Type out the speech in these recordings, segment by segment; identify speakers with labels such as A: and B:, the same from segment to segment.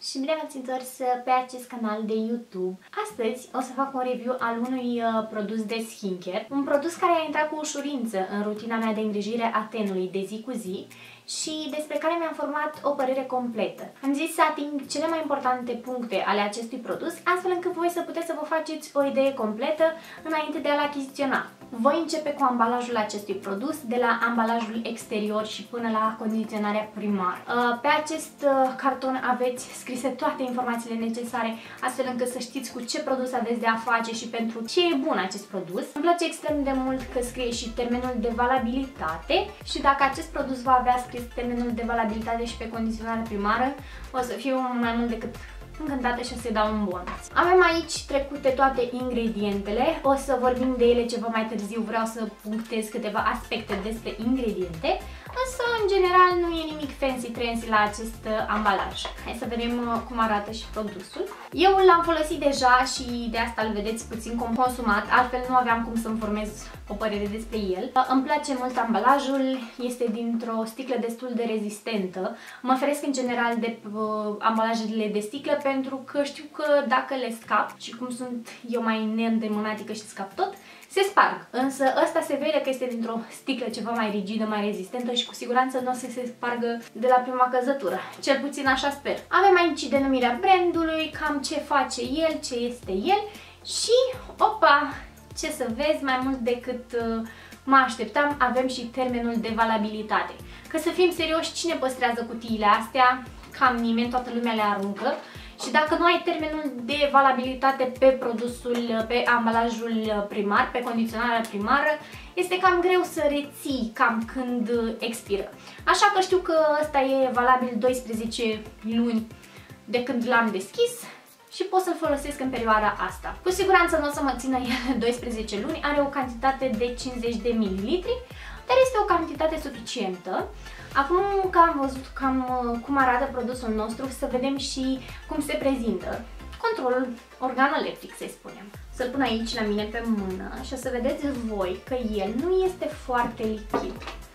A: și bine v-ați întors pe acest canal de YouTube. Astăzi o să fac un review al unui produs de skincare, un produs care a intrat cu ușurință în rutina mea de îngrijire a tenului de zi cu zi și despre care mi-am format o părere completă. Am zis să ating cele mai importante puncte ale acestui produs, astfel încât voi să puteți să vă faceți o idee completă înainte de a-l achiziționa. Voi începe cu ambalajul acestui produs, de la ambalajul exterior și până la condiționarea primară. Pe acest carton aveți scrise toate informațiile necesare, astfel încât să știți cu ce produs aveți de a face și pentru ce e bun acest produs. Îmi place extrem de mult că scrie și termenul de valabilitate și dacă acest produs va avea scris termenul de valabilitate și pe condiționare primară, o să fiu mai mult decât încântată și o să-i dau un bonus. Avem aici trecute toate ingredientele, o să vorbim de ele ceva mai târziu, vreau să punctez câteva aspecte despre ingrediente, însă în general nu e nimic fancy-trancy la acest ambalaj. Hai să vedem cum arată și produsul. Eu l-am folosit deja și de asta îl vedeți puțin consumat, altfel nu aveam cum să-mi formez o părere despre el. Îmi place mult ambalajul, este dintr-o sticlă destul de rezistentă. Mă feresc în general de ambalajele de sticlă pentru că știu că dacă le scap, și cum sunt eu mai neîndemânatică și scap tot, se sparg. Însă ăsta se vede că este dintr-o sticlă ceva mai rigidă, mai rezistentă și cu siguranță nu o să se spargă de la prima căzătură. Cel puțin așa sper. Avem aici denumirea brandului, cam ce face el, ce este el și, opa, ce să vezi, mai mult decât mă așteptam, avem și termenul de valabilitate. Că să fim serioși, cine păstrează cutiile astea? Cam nimeni, toată lumea le aruncă. Și dacă nu ai termenul de valabilitate pe produsul, pe ambalajul primar, pe condiționarea primară, este cam greu să reții cam când expiră. Așa că știu că ăsta e valabil 12 luni de când l-am deschis și pot să-l folosesc în perioada asta. Cu siguranță nu o să mă țină el 12 luni, are o cantitate de 50 de ml, dar este o cantitate suficientă. Acum că am văzut cam cum arată produsul nostru, să vedem și cum se prezintă. Controlul organoleptic, să-i spunem. Să-l pun aici la mine pe mână și o să vedeți voi că el nu este foarte lichid.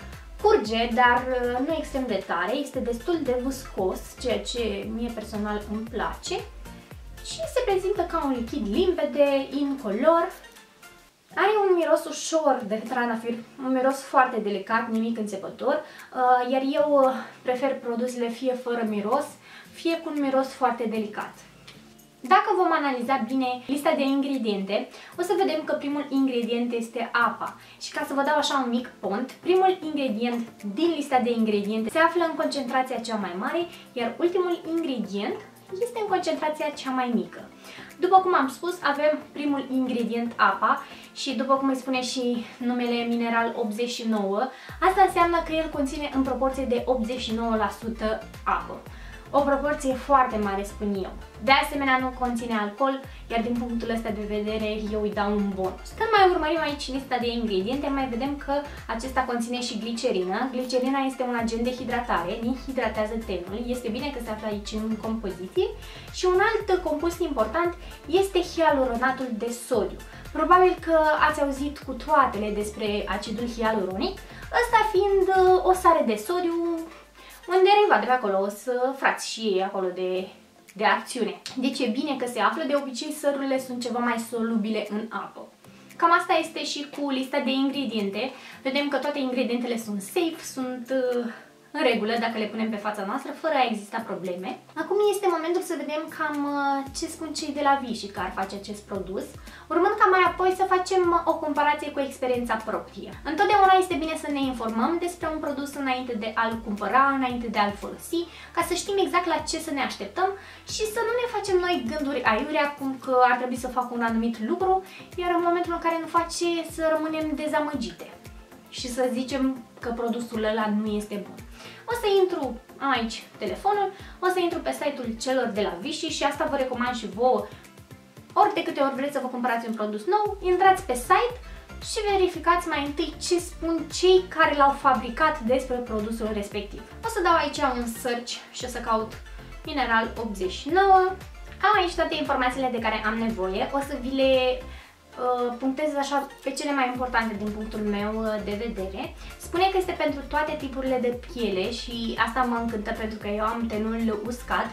A: Curge, dar nu extrem de tare, este destul de viscos, ceea ce mie personal îmi place. Și se prezintă ca un lichid limpede, incolor. Are un miros ușor de trandafir, un miros foarte delicat, nimic înțepător, iar eu prefer produsele fie fără miros, fie cu un miros foarte delicat. Dacă vom analiza bine lista de ingrediente, o să vedem că primul ingredient este apa. Și ca să vă dau așa un mic pont, primul ingredient din lista de ingrediente se află în concentrația cea mai mare, iar ultimul ingredient este în concentrația cea mai mică. După cum am spus, avem primul ingredient apa și după cum îi spune și numele mineral 89, asta înseamnă că el conține în proporție de 89% apă. O proporție foarte mare, spun eu. De asemenea, nu conține alcool, iar din punctul ăsta de vedere eu îi dau un bonus. Când mai urmărim aici lista de ingrediente, mai vedem că acesta conține și glicerină. Glicerina este un agent de hidratare, ne hidratează tenul, este bine că se află aici în compoziție. Și un alt compus important este hialuronatul de sodiu. Probabil că ați auzit cu toatele despre acidul hialuronic, ăsta fiind o sare de sodiu, un derivat de pe acolo, o să frați și ei acolo de acțiune. Deci e bine că se află, de obicei sărurile sunt ceva mai solubile în apă. Cam asta este și cu lista de ingrediente. Vedem că toate ingredientele sunt safe, sunt în regulă dacă le punem pe fața noastră, fără a exista probleme. Acum este momentul să vedem cam ce spun cei de la Vichy care face acest produs, urmând ca mai apoi să facem o comparație cu experiența proprie. Întotdeauna este bine să ne informăm despre un produs înainte de a-l cumpăra, înainte de a-l folosi, ca să știm exact la ce să ne așteptăm și să nu ne facem noi gânduri aiurea cum că ar trebui să facă un anumit lucru, iar în momentul în care nu face să rămânem dezamăgite și să zicem că produsul ăla nu este bun. O să intru, am aici telefonul, o să intru pe site-ul celor de la Vichy și asta vă recomand și vouă. Ori de câte ori vreți să vă cumpărați un produs nou, intrați pe site și verificați mai întâi ce spun cei care l-au fabricat despre produsul respectiv. O să dau aici un search și o să caut mineral 89. Am aici toate informațiile de care am nevoie, o să vi le punctez așa pe cele mai importante din punctul meu de vedere. Spune că este pentru toate tipurile de piele și asta mă încântă pentru că eu am tenul uscat.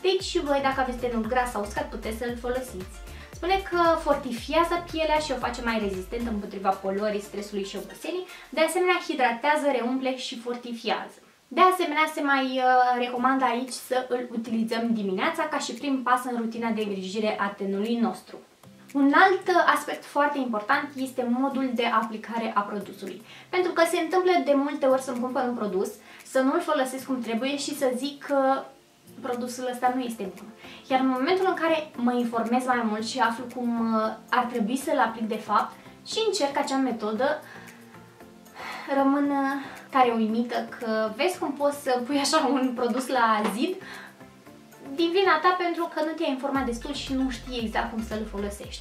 A: Deci voi, dacă aveți tenul gras sau uscat, puteți să-l folosiți. Spune că fortifiază pielea și o face mai rezistentă împotriva poluării, stresului și oboselii. De asemenea, hidratează, reumple și fortifiază. De asemenea, se mai recomandă aici să îl utilizăm dimineața ca și prim pas în rutina de îngrijire a tenului nostru. Un alt aspect foarte important este modul de aplicare a produsului. Pentru că se întâmplă de multe ori să-mi cumpăr un produs, să nu-l folosesc cum trebuie și să zic că produsul ăsta nu este bun. Iar în momentul în care mă informez mai mult și aflu cum ar trebui să-l aplic de fapt și încerc acea metodă, rămân tare uimită că vezi cum poți să pui așa un produs la zid din vina ta pentru că nu te-ai informat destul și nu știi exact cum să-l folosești.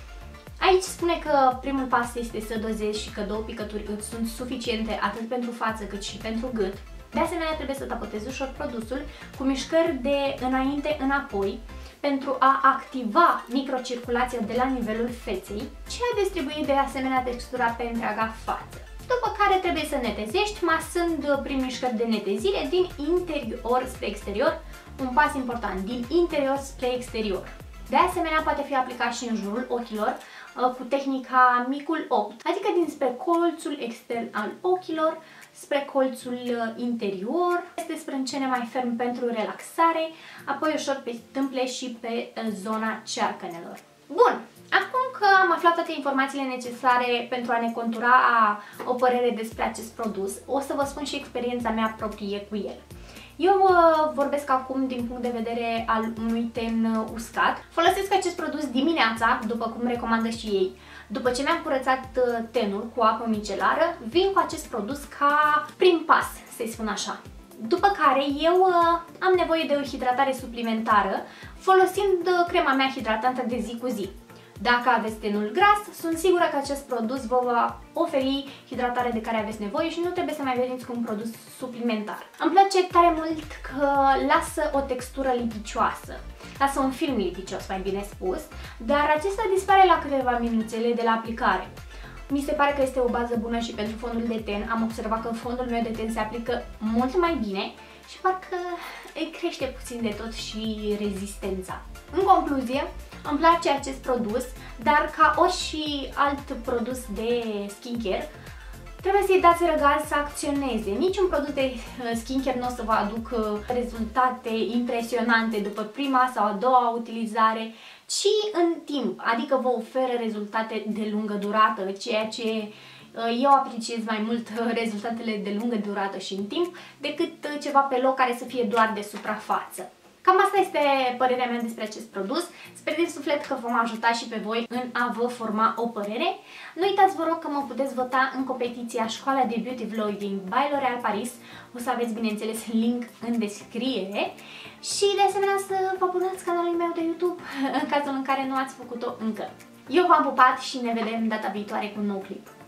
A: Aici spune că primul pas este să dozezi și că 2 picături îți sunt suficiente atât pentru față cât și pentru gât. De asemenea, trebuie să tapotezi ușor produsul cu mișcări de înainte-înapoi pentru a activa microcirculația de la nivelul feței și a distribui de asemenea textura pe întreaga față. După care trebuie să netezești, masând prin mișcări de netezire din interior spre exterior, un pas important, din interior spre exterior. De asemenea, poate fi aplicat și în jurul ochilor cu tehnica micul opt, adică dinspre colțul extern al ochilor spre colțul interior, este sprâncene mai ferm pentru relaxare, apoi ușor pe tâmple și pe zona cearcănelor. Bun! Acum că am aflat toate informațiile necesare pentru a ne contura o părere despre acest produs, o să vă spun și experiența mea proprie cu el. Eu vorbesc acum din punct de vedere al unui ten uscat. Folosesc acest produs dimineața, după cum recomandă și ei. După ce mi-am curățat tenul cu apă micelară, vin cu acest produs ca prim pas, să-i spun așa. După care eu am nevoie de o hidratare suplimentară folosind crema mea hidratantă de zi cu zi. Dacă aveți tenul gras, sunt sigură că acest produs vă va oferi hidratarea de care aveți nevoie și nu trebuie să mai veniți cu un produs suplimentar. Îmi place tare mult că lasă o textură lipicioasă, lasă un film lipicios, mai bine spus, dar acesta dispare la câteva minuțele de la aplicare. Mi se pare că este o bază bună și pentru fondul de ten. Am observat că fondul meu de ten se aplică mult mai bine și parcă îi crește puțin de tot și rezistența. În concluzie, îmi place acest produs, dar ca orice alt produs de skincare, trebuie să-i dați răgaz să acționeze. Niciun produs de skincare nu o să vă aducă rezultate impresionante după prima sau a doua utilizare, ci în timp, adică vă oferă rezultate de lungă durată, ceea ce eu apreciez mai mult rezultatele de lungă durată și în timp decât ceva pe loc care să fie doar de suprafață. Cam asta este părerea mea despre acest produs. Sper din suflet că vom ajuta și pe voi în a vă forma o părere. Nu uitați, vă rog, că mă puteți vota în competiția Școala de Beauty Vlogging by L'Oréal Paris. O să aveți, bineînțeles, link în descriere. Și, de asemenea, să vă abonați canalul meu de YouTube în cazul în care nu ați făcut-o încă. Eu v-am pupat și ne vedem data viitoare cu un nou clip.